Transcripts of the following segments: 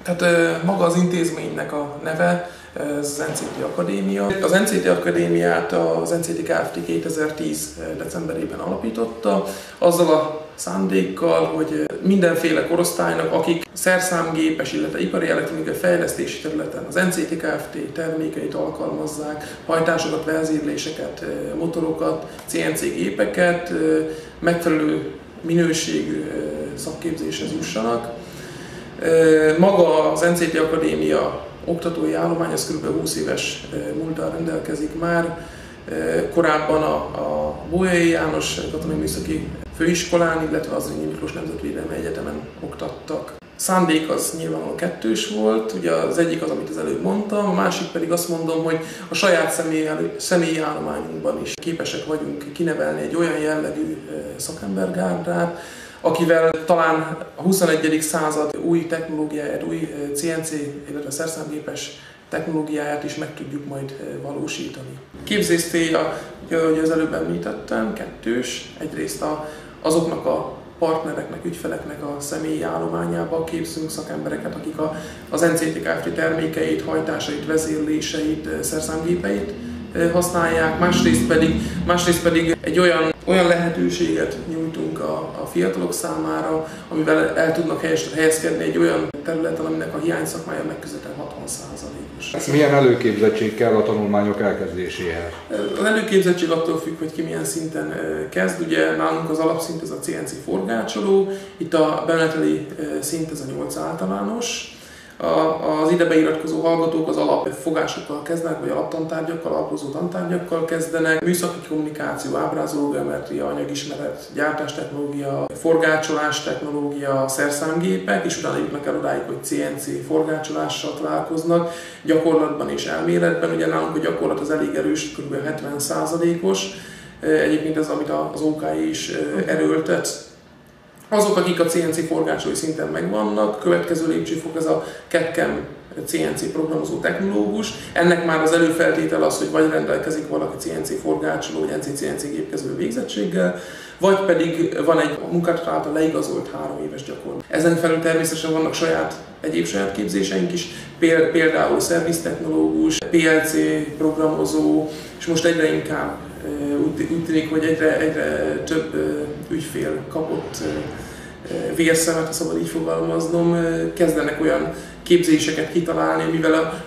Tehát maga az intézménynek a neve, ez az NCT Akadémia. Az NCT Akadémiát az NCT Kft. 2010. decemberében alapította, azzal a szándékkal, hogy mindenféle korosztálynak, akik szerszámgépes, illetve ipari elektronikai fejlesztési területen az NCT Kft. Termékeit alkalmazzák, hajtásokat, vezérléseket, motorokat, CNC gépeket, megfelelő minőségű szakképzéshez jussanak. Maga az NCT Akadémia oktatói állomány, az kb. 20 éves múlttal rendelkezik már. Korábban a Bolyai János Katonai Műszaki Főiskolán, illetve az Zrínyi Miklós Nemzetvédelmi Egyetemen oktattak. Szándék az nyilvánvalóan kettős volt, ugye az egyik az, amit az előbb mondtam, a másik pedig azt mondom, hogy a saját személyi állományunkban is képesek vagyunk kinevelni egy olyan jellegű szakembergárdát, akivel talán a 21. század új technológiáját, új CNC, illetve szerszámgépes technológiáját is meg tudjuk majd valósítani. Képzés célja, ahogy az előbb említettem, kettős. Egyrészt azoknak a partnereknek, ügyfeleknek a személyi állományába képzünk szakembereket, akik az NCT Kft. Termékeit, hajtásait, vezérléseit, szerszámgépeit használják, másrészt pedig egy olyan lehetőséget nyújtunk a fiatalok számára, amivel el tudnak helyezkedni egy olyan területen, aminek a hiány szakmája megközelítően 60%-os. Milyen előképzettség kell a tanulmányok elkezdéséhez? Az előképzettség attól függ, hogy ki milyen szinten kezd. Ugye nálunk az alapszint ez a CNC forgácsoló, itt a bemeneteli szint ez a 8 általános. Az ide beiratkozó hallgatók az alapfogásokkal kezdenek, vagy alaptantárgyakkal, alapozó tantárgyakkal kezdenek. Műszaki kommunikáció, ábrázológeometria, anyagismeret, gyártástechnológia, forgácsolás technológia, szerszámgépek, és utána jutnak el odáig, hogy CNC forgácsolással találkoznak, gyakorlatban és elméletben. Ugye nálunk a gyakorlat az elég erős, kb. 70%-os. Egyébként ez, amit az OKI is erőltet. Azok, akik a CNC forgácsolói szinten megvannak, következő lépcsőfok ez a CAD/CAM CNC programozó technológus. Ennek már az előfeltétel az, hogy vagy rendelkezik valaki CNC forgácsoló, vagy NC-CNC gépkezelő végzettséggel, vagy pedig van egy munkáltató által leigazolt 3 éves gyakorlat. Ezen felül természetesen vannak egyéb saját képzéseink is, például szerviztechnológus, PLC programozó, és most egyre inkább úgy tűnik, hogy egyre több ügyfél kapott vérszemet, ha szabad így fogalmaznom, kezdenek olyan képzéseket kitalálni, mivel a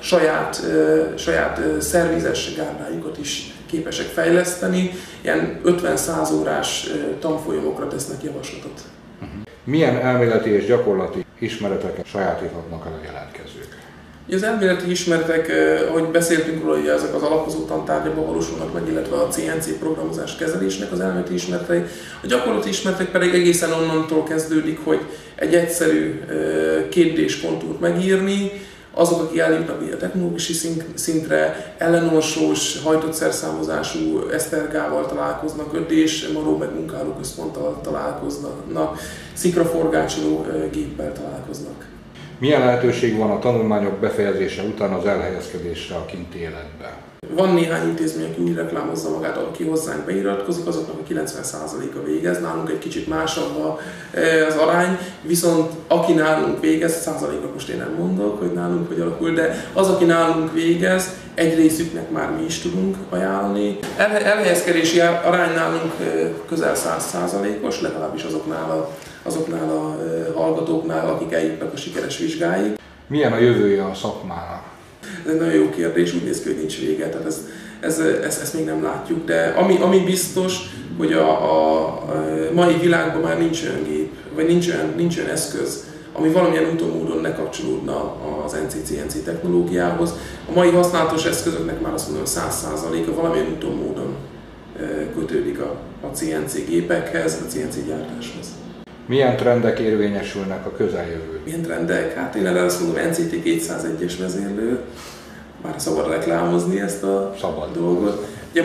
saját szervizes gárdájukat is képesek fejleszteni, ilyen 50-100 órás tanfolyamokra tesznek javaslatot. Milyen elméleti és gyakorlati ismereteket sajátíthatnak el a jelentkezők? Az elméleti ismeretek, ahogy beszéltünk róla, hogy ezek az alapozó tantárgyakban valósulnak meg, illetve a CNC programozás kezelésnek az elméleti ismeretei. A gyakorlati ismeretek pedig egészen onnantól kezdődik, hogy egy egyszerű 2D-s kontúrt megírni, azok, akik eljutnak a technológiai szintre, ellenorsós, hajtott szerszámozású esztergával találkoznak, 5D-s maró meg munkálóközponttal találkoznak, szikraforgácsoló géppel találkoznak. Milyen lehetőség van a tanulmányok befejezése után az elhelyezkedésre a kinti életbe? Van néhány intézmény, aki úgy reklámozza magát, aki hozzánk beiratkozik, azoknak a 90%-a végez, nálunk egy kicsit másabb az arány, viszont aki nálunk végez, százalékot most én nem mondok, hogy nálunk hogy alakul, de az, aki nálunk végez, egy részüknek már mi is tudunk ajánlani. Elhelyezkedési arány nálunk közel 100%-os, legalábbis azoknál a hallgatóknál, akik eljutnak a sikeres vizsgáig. Milyen a jövője a szakmának? Ez egy nagyon jó kérdés, úgy néz ki, hogy nincs vége, tehát ezt még nem látjuk, de ami biztos, hogy a mai világban már nincs olyan gép, vagy nincs olyan eszköz, ami valamilyen úton módon ne kapcsolódna az NC-CNC technológiához. A mai használatos eszközöknek már azt mondom, 100%-a valamilyen úton módon kötődik a CNC gépekhez, a CNC gyártáshoz. Milyen trendek érvényesülnek a közeljövőben? Milyen trendek? Hát én erre azt mondom, NCT 201-es vezérlő. Már szabad reklámozni ezt a dolgot. Ugye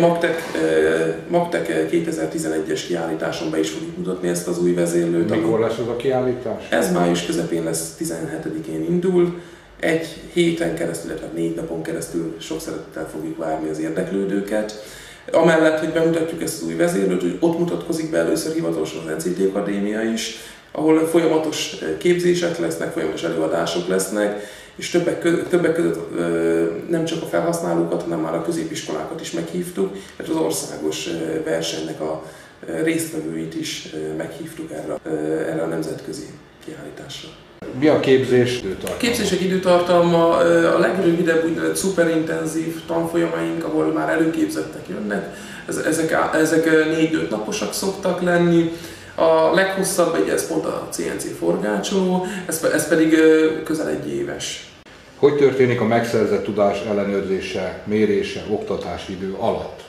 Magtech 2011-es kiállításon be is fogjuk mutatni ezt az új vezérlőt. Mikor lesz az a kiállítás? Ez május közepén lesz, 17-én indul. Egy héten keresztül, illetve 4 napon keresztül sok szeretettel fogjuk várni az érdeklődőket. Amellett, hogy bemutatjuk ezt az új vezérlőt, hogy ott mutatkozik be először hivatalosan az NCT Akadémia is, ahol folyamatos képzések lesznek, folyamatos előadások lesznek, és többek között nem csak a felhasználókat, hanem már a középiskolákat is meghívtuk, mert az országos versenynek a résztvevőit is meghívtuk erre a nemzetközi kiállításra. Mi a képzés időtartama? A képzések időtartalma a legrövidebb úgynevezett szuperintenzív tanfolyamaink, ahol már előképzettek jönnek. Ezek 4-5 naposak szoktak lenni. A leghosszabb ez pont a CNC forgácsoló, ez pedig közel 1 éves. Hogy történik a megszerzett tudás ellenőrzése, mérése, oktatási idő alatt?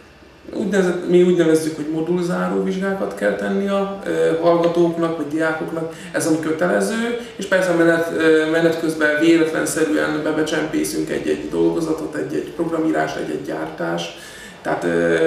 Mi úgy nevezzük, hogy modulzáró vizsgákat kell tenni a hallgatóknak vagy diákoknak, ez ami kötelező, és persze menet közben véletlenszerűen bebecsempészünk egy dolgozatot, egy programírás, egy gyártás. Tehát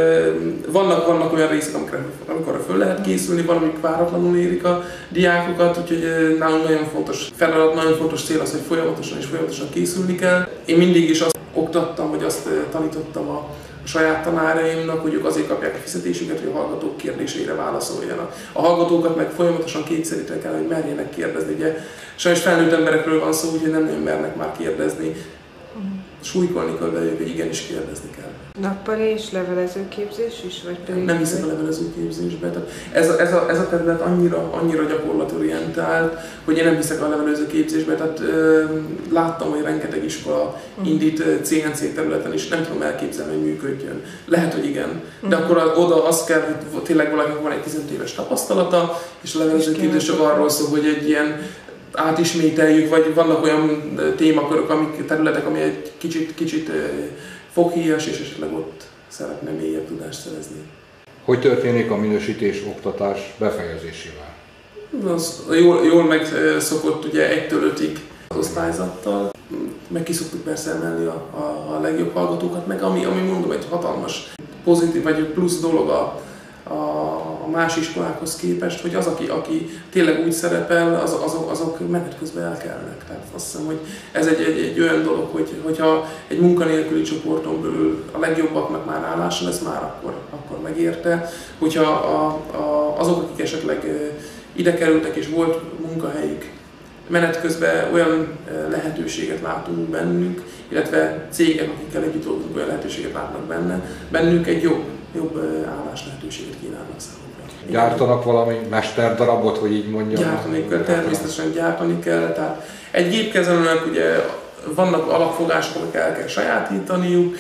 vannak olyan részek, amikor föl lehet készülni, valamik váratlanul érik a diákokat, úgyhogy nálunk nagyon fontos feladat, nagyon fontos cél az, hogy folyamatosan készülni kell. Én mindig is azt oktattam, vagy azt tanítottam a saját tanáraimnak, hogy ők azért kapják a fizetésüket, hogy a hallgatók kérdéseire válaszoljanak. A hallgatókat meg folyamatosan kényszeríteni kell, hogy merjenek kérdezni. Ugye sajnos felnőtt emberekről van szó, úgyhogy nem nagyon mernek már kérdezni. Súlykolni kell belőlük, hogy igenis kérdezni kell. Nappali és levelező képzés is? Vagy pedig nem hiszem a levelező képzésbe. Ez a terület annyira gyakorlatorientált, hogy én nem hiszek a levelező képzésbe. Tehát láttam, hogy rengeteg iskola indít CNC területen is, nem tudom elképzelni, hogy működjön. Lehet, hogy igen. De akkor oda az kell, hogy tényleg valakinek van egy 15 éves tapasztalata, és a levelező képzés csak arról szól, hogy egy ilyen átismételjük, vagy vannak olyan témakörök, területek, ami egy kicsit foghíjas, és esetleg ott szeretne mélyebb tudást szerezni. Hogy történik a minősítés oktatás befejezésével? Az jól megszokott ugye 1-től 5-ig az osztályzattal, meg ki szoktuk persze emelni a legjobb hallgatókat, meg ami mondom egy hatalmas pozitív vagy plusz dolog a más iskolákhoz képest, hogy az, aki tényleg úgy szerepel, azok menet közben elkelnek. Tehát azt hiszem, hogy ez egy olyan dolog, hogyha egy munkanélküli csoporton belül a legjobbaknak már állása lesz, már akkor megérte. Hogyha azok, akik esetleg ide kerültek és volt munkahelyük, menet közben olyan lehetőséget látunk bennük, illetve cégek, akikkel együtt dolgozunk, olyan lehetőséget látnak bennük egy jobb állás lehetőséget kínálnak számukra. Gyártanak valami mesterdarabot, hogy így mondjam? Gyártani kell, természetesen gyártani kell. Tehát egy gépkezelőnek ugye vannak alapfogások, amik el kell sajátítaniuk.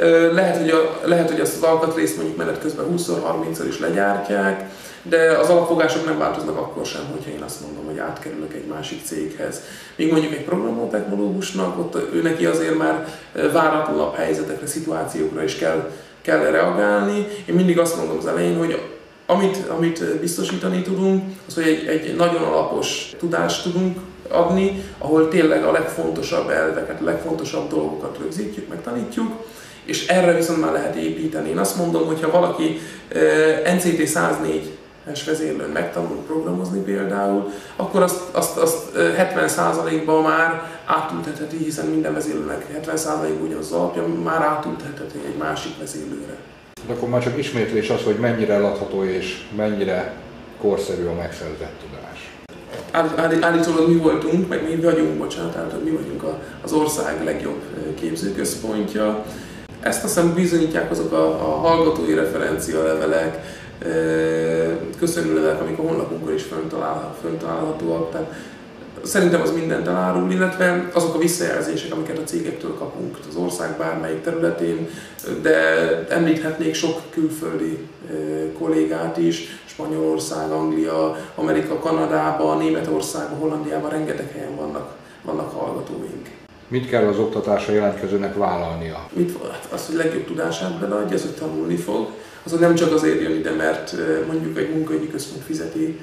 Lehet, hogy azt az alkatrészt mondjuk menet közben 20-30-szor is legyártják, de az alapfogások nem változnak akkor sem, hogyha én azt mondom, hogy átkerülök egy másik céghez. Míg mondjuk egy programozótechnológusnak, ott ő neki azért már váratlanabb helyzetekre, szituációkra is kell reagálni. Én mindig azt mondom az elején, hogy amit biztosítani tudunk, az, hogy egy nagyon alapos tudást tudunk adni, ahol tényleg a legfontosabb elveket, a legfontosabb dolgokat rögzítjük, megtanítjuk, és erre viszont már lehet építeni. Én azt mondom, hogy ha valaki NCT 104-es vezérlőn megtanul programozni például, akkor azt 70%-ban már átültetheti, hiszen minden vezérlőnek 70%-ban ugyanaz az alapja, már átültetheti egy másik vezérlőre. De akkor már csak ismétlés az, hogy mennyire eladható és mennyire korszerű a megszerzett tudás. Állítólag mi voltunk, meg mi vagyunk, bocsánat, mi vagyunk az ország legjobb képzőközpontja. Ezt azt hiszem bizonyítják azok a hallgatói referencialevelek, köszönőlevelek, amik a honlapunkon is föntalálhatóak. Tehát szerintem az mindent elárul, illetve azok a visszajelzések, amiket a cégektől kapunk az ország bármelyik területén, de említhetnék sok külföldi kollégát is, Spanyolország, Anglia, Amerika, Kanadában, Németországban, Hollandiában, rengeteg helyen vannak hallgatóink. Mit kell az oktatásra jelentkezőnek vállalnia? Az, hogy legjobb tudását beleadja, az, hogy tanulni fog. Az, hogy nem csak azért jön ide, mert mondjuk egy munkaügyi központ fizeti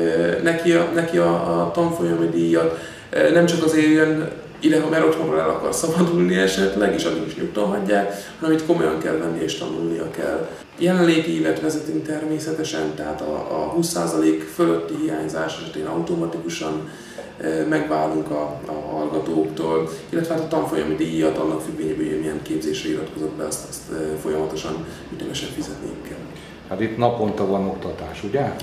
neki a tanfolyami díjat, nem csak azért jön ide, mert otthonról el akar szabadulni esetleg, és addig is nyugton hagyják, hanem itt komolyan kell venni és tanulnia kell. Jelenléti évet vezetünk természetesen, tehát a 20% fölötti hiányzás esetén automatikusan megválunk a hallgatóktól, illetve hát a tanfolyami díjat annak függvényében, hogy milyen képzésre iratkozott be, azt folyamatosan ütemesen fizetniük kell. Hát itt naponta van oktatás, ugye?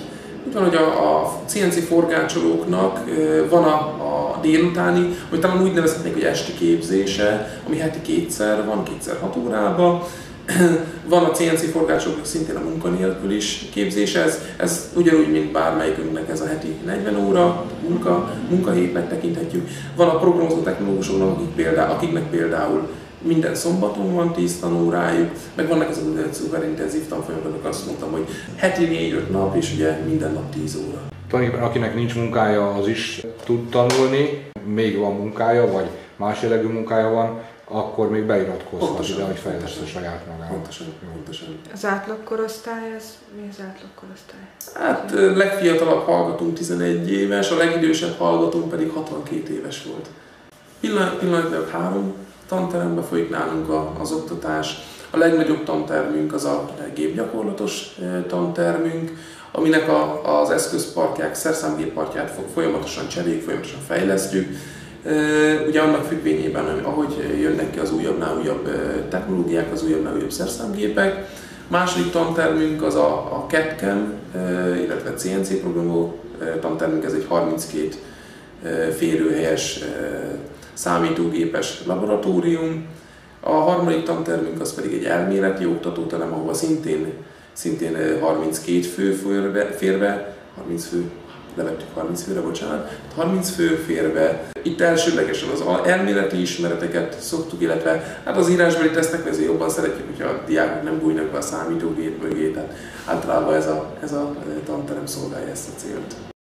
Úgy van, hogy a CNC forgácsolóknak van a délutáni, vagy talán úgy nevezhetnék, hogy esti képzése, ami heti kétszer van, 6 órában. Van a CNC forgácsolóknak szintén a munkanélkül is képzése, ez ugyanúgy, mint bármelyikünknek ez a heti 40 óra munkahétnek tekinthetjük. Van a programozó technológusoknak, akiknek például minden szombaton van 10 tanórájuk, meg vannak ez az úgynevezett szuperintenzív tanfolyamok, azt mondtam, hogy heti 4-5 nap, és ugye minden nap 10 óra. Tulajdonképpen akinek nincs munkája, az is tud tanulni, még van munkája, vagy más jellegű munkája van, akkor még beiratkozhat ide, hogy fejleszte saját magát. Pontosan. Az átlagkorosztály, mi az átlagkorosztály? Hát legfiatalabb hallgatónk 11 éves, a legidősebb hallgatónk pedig 62 éves volt. Pillanatban 3 tanteremben folyik nálunk az oktatás. A legnagyobb tantermünk az a gépgyakorlatos tantermünk, aminek az eszközparkját, szerszámgépparkját folyamatosan cseréljük, folyamatosan fejlesztjük. Ugye annak függvényében, ahogy jönnek ki az újabbnál újabb technológiák, az újabbnál újabb szerszámgépek. Második tantermünk az a CAD/CAM, illetve CNC programozó tantermünk, ez egy 32 férőhelyes számítógépes laboratórium. A harmadik tantermünk az pedig egy elméleti oktatóterem, ahol szintén 32 fő fér be, 30 fő, levettük 30 főre, bocsánat, 30 fő fér be. Itt elsődlegesen az elméleti ismereteket szoktuk, illetve hát az írásbeli tesztek azért jobban szeretjük, hogyha a diákok nem bújnak be a számítógép mögé, tehát általában ez a tanterem szolgálja ezt a célt.